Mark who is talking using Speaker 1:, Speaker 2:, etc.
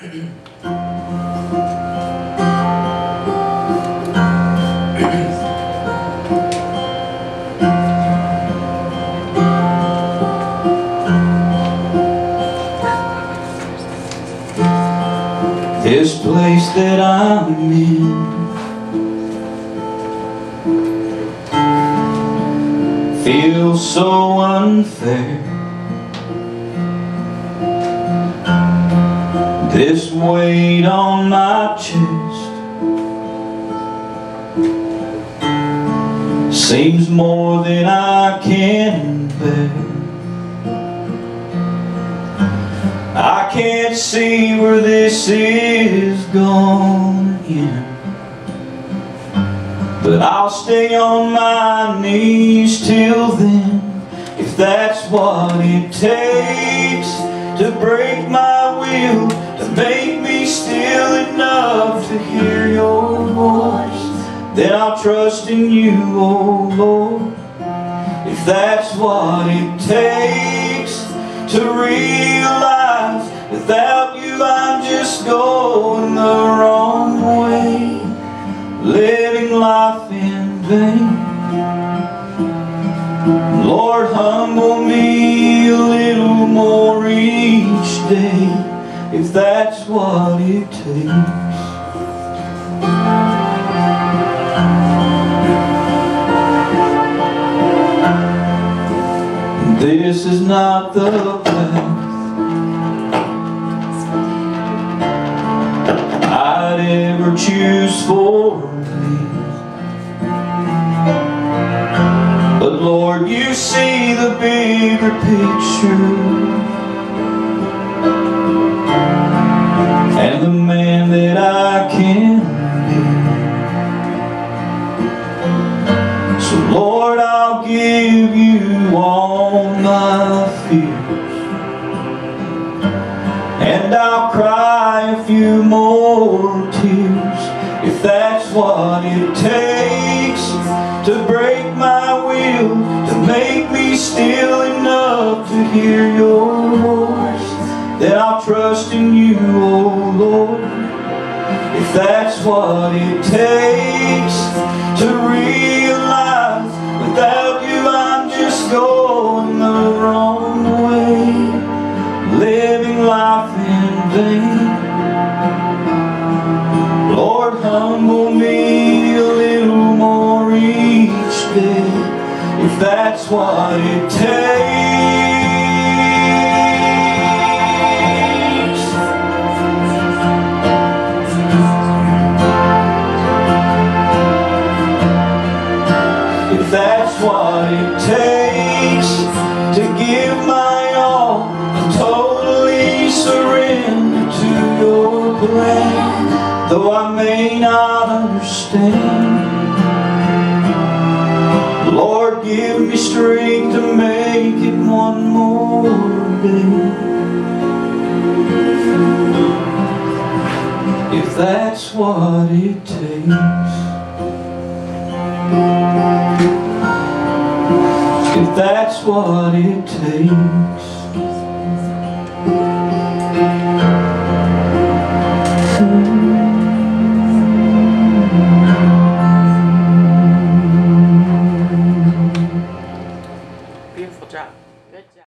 Speaker 1: This place that I'm in feels so unfair. This weight on my chest seems more than I can bear. I can't see where this is gonna end, but I'll stay on my knees till then, if that's what it takes to break my will, to make me still enough to hear your voice. Then I'll trust in you, oh Lord, if that's what it takes to realize without you I'm just going the wrong way, living life in vain. Lord, humble me a little more each day, if that's what it takes. This is not the path I'd ever choose for me, but Lord, you see the bigger picture, and the man that I can be. So Lord, I'll give you all my fears, and I'll cry a few more tears, if that's what it takes to break my will, to make me still enough to hear your voice. Then I'll trust in you, oh Lord, if that's what it takes to realize without you I'm just going the wrong way, living life in vain. Lord, humble me a little more each day, if that's what it takes. If that's what it takes to give my all and totally surrender to your plan, though I may not understand, Lord, give me strength to make it one more day, if that's what it takes. If that's what it takes.